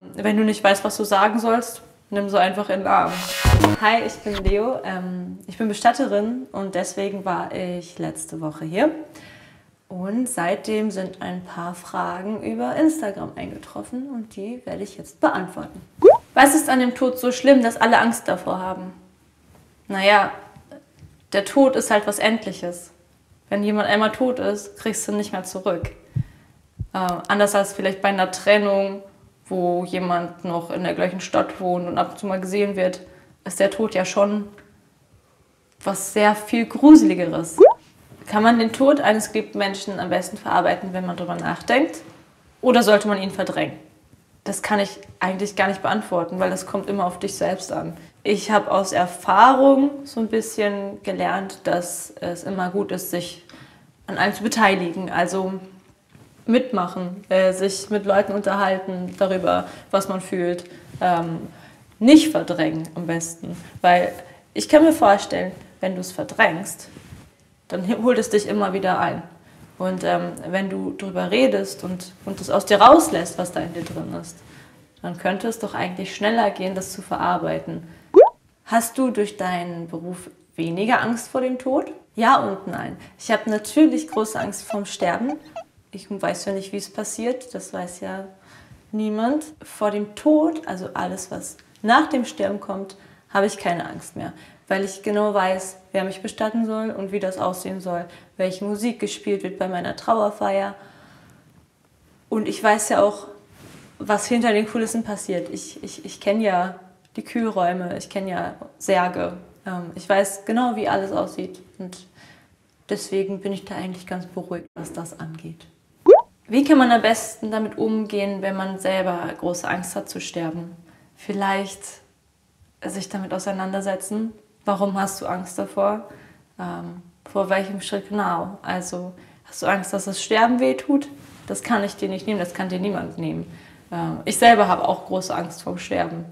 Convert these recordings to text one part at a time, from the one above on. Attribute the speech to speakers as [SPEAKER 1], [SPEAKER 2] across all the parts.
[SPEAKER 1] Wenn du nicht weißt, was du sagen sollst, nimm so einfach in den Arm. Hi, ich bin Leo. Ich bin Bestatterin und deswegen war ich letzte Woche hier. Und seitdem sind ein paar Fragen über Instagram eingetroffen und die werde ich jetzt beantworten. Was ist an dem Tod so schlimm, dass alle Angst davor haben? Naja, der Tod ist halt was Endliches. Wenn jemand einmal tot ist, kriegst du ihn nicht mehr zurück. Anders als vielleicht bei einer Trennung, wo jemand noch in der gleichen Stadt wohnt und ab und zu mal gesehen wird, ist der Tod ja schon was sehr viel Gruseligeres. Kann man den Tod eines geliebten Menschen am besten verarbeiten, wenn man darüber nachdenkt? Oder sollte man ihn verdrängen? Das kann ich eigentlich gar nicht beantworten, weil das kommt immer auf dich selbst an. Ich habe aus Erfahrung so ein bisschen gelernt, dass es immer gut ist, sich an allem zu beteiligen. Also mitmachen, sich mit Leuten unterhalten darüber, was man fühlt. Nicht verdrängen am besten. Weil ich kann mir vorstellen, wenn du es verdrängst, dann holt es dich immer wieder ein. Und wenn du darüber redest und es aus dir rauslässt, was da in dir drin ist, dann könnte es doch eigentlich schneller gehen, das zu verarbeiten. Hast du durch deinen Beruf weniger Angst vor dem Tod? Ja und nein. Ich habe natürlich große Angst vorm Sterben. Ich weiß ja nicht, wie es passiert, das weiß ja niemand. Vor dem Tod, also alles, was nach dem Sterben kommt, habe ich keine Angst mehr. Weil ich genau weiß, wer mich bestatten soll und wie das aussehen soll, welche Musik gespielt wird bei meiner Trauerfeier. Und ich weiß ja auch, was hinter den Kulissen passiert. Ich kenne ja die Kühlräume, ich kenne ja Särge. Ich weiß genau, wie alles aussieht. Und deswegen bin ich da eigentlich ganz beruhigt, was das angeht. Wie kann man am besten damit umgehen, wenn man selber große Angst hat zu sterben? Vielleicht sich damit auseinandersetzen. Warum hast du Angst davor? Vor welchem Schritt genau? Also hast du Angst, dass das Sterben wehtut? Das kann ich dir nicht nehmen, das kann dir niemand nehmen. Ich selber habe auch große Angst vor dem Sterben.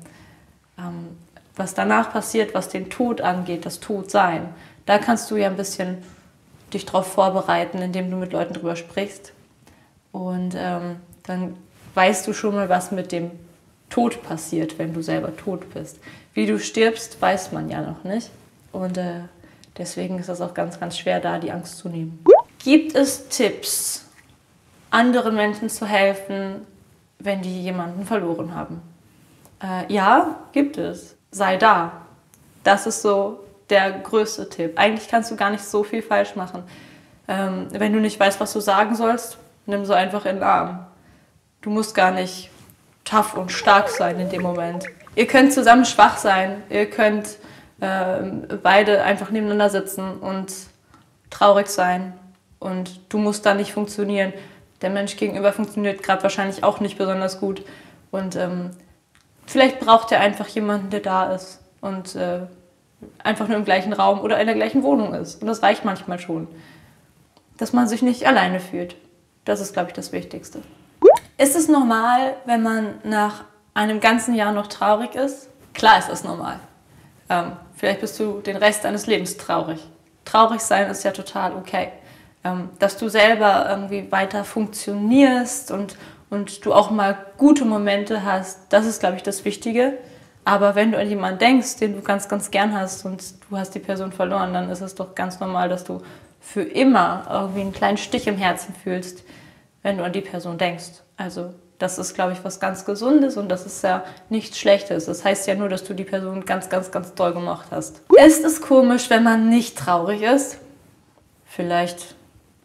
[SPEAKER 1] Was danach passiert, was den Tod angeht, das Todsein, da kannst du ja ein bisschen dich darauf vorbereiten, indem du mit Leuten drüber sprichst. Und dann weißt du schon mal, was mit dem Tod passiert, wenn du selber tot bist. Wie du stirbst, weiß man ja noch nicht. Und deswegen ist das auch ganz, ganz schwer, da die Angst zu nehmen. Gibt es Tipps, anderen Menschen zu helfen, wenn die jemanden verloren haben? Ja, gibt es. Sei da. Das ist so der größte Tipp. Eigentlich kannst du gar nicht so viel falsch machen. Wenn du nicht weißt, was du sagen sollst, nimm so einfach in den Arm. Du musst gar nicht tough und stark sein in dem Moment. Ihr könnt zusammen schwach sein. Ihr könnt beide einfach nebeneinander sitzen und traurig sein. Und du musst da nicht funktionieren. Der Mensch gegenüber funktioniert gerade wahrscheinlich auch nicht besonders gut. Und vielleicht braucht er einfach jemanden, der da ist und einfach nur im gleichen Raum oder in der gleichen Wohnung ist. Und das reicht manchmal schon. Dass man sich nicht alleine fühlt. Das ist, glaube ich, das Wichtigste. Ist es normal, wenn man nach einem ganzen Jahr noch traurig ist? Klar ist das normal. Vielleicht bist du den Rest deines Lebens traurig. Traurig sein ist ja total okay. Dass du selber irgendwie weiter funktionierst und du auch mal gute Momente hast, das ist, glaube ich, das Wichtige. Aber wenn du an jemanden denkst, den du ganz, ganz gern hast und du hast die Person verloren, dann ist es doch ganz normal, dass du für immer irgendwie einen kleinen Stich im Herzen fühlst, wenn du an die Person denkst. Also das ist, glaube ich, was ganz Gesundes und das ist ja nichts Schlechtes. Das heißt ja nur, dass du die Person ganz, ganz, ganz doll gemacht hast. Ist es komisch, wenn man nicht traurig ist? Vielleicht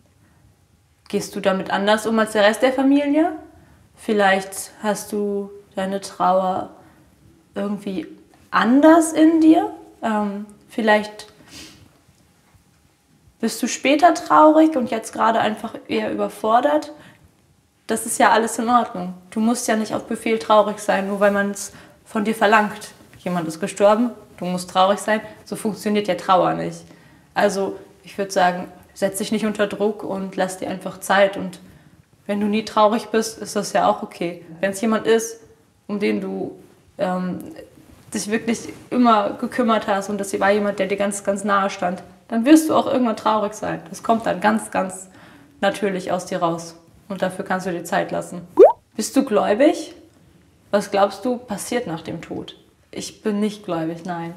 [SPEAKER 1] gehst du damit anders um als der Rest der Familie? Vielleicht hast du deine Trauer irgendwie anders in dir? Vielleicht bist du später traurig und jetzt gerade einfach eher überfordert? Das ist ja alles in Ordnung. Du musst ja nicht auf Befehl traurig sein, nur weil man es von dir verlangt. Jemand ist gestorben, du musst traurig sein. So funktioniert ja Trauer nicht. Also ich würde sagen, setz dich nicht unter Druck und lass dir einfach Zeit. Und wenn du nie traurig bist, ist das ja auch okay. Wenn es jemand ist, um den du dich wirklich immer gekümmert hast und das war jemand, der dir ganz, ganz nahe stand, dann wirst du auch irgendwann traurig sein. Das kommt dann ganz, ganz natürlich aus dir raus. Und dafür kannst du dir Zeit lassen. Bist du gläubig? was glaubst du, passiert nach dem Tod? Ich bin nicht gläubig, nein.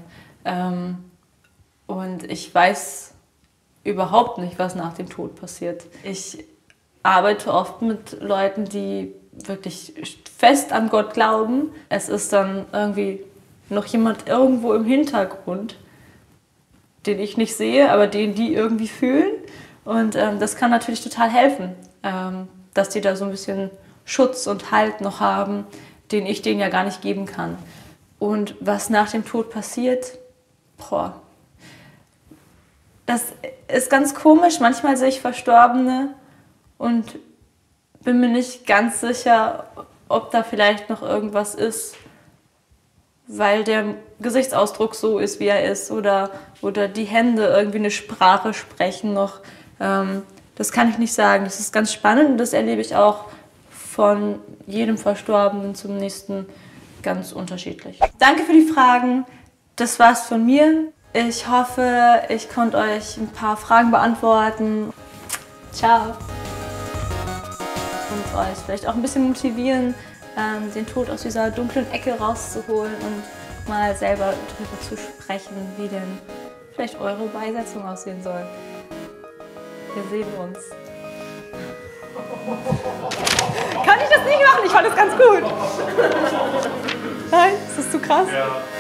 [SPEAKER 1] Und ich weiß überhaupt nicht, was nach dem Tod passiert. Ich arbeite oft mit Leuten, die wirklich fest an Gott glauben. Es ist dann irgendwie noch jemand irgendwo im Hintergrund, den ich nicht sehe, aber den die irgendwie fühlen. Und das kann natürlich total helfen, dass die da so ein bisschen Schutz und Halt noch haben, den ich denen ja gar nicht geben kann. Und was nach dem Tod passiert, das ist ganz komisch. Manchmal sehe ich Verstorbene und bin mir nicht ganz sicher, ob da vielleicht noch irgendwas ist, weil der Gesichtsausdruck so ist, wie er ist, oder die Hände irgendwie eine Sprache sprechen noch. Das kann ich nicht sagen. Das ist ganz spannend und das erlebe ich auch von jedem Verstorbenen zum nächsten ganz unterschiedlich. Danke für die Fragen. Das war's von mir. Ich hoffe, ich konnte euch ein paar Fragen beantworten. Ciao. Und euch vielleicht auch ein bisschen motivieren, den Tod aus dieser dunklen Ecke rauszuholen und mal selber darüber zu sprechen, wie denn vielleicht eure Beisetzung aussehen soll. Wir sehen uns. Kann ich das nicht machen? Ich fand das ganz gut. Nein, ist das zu krass?
[SPEAKER 2] Ja.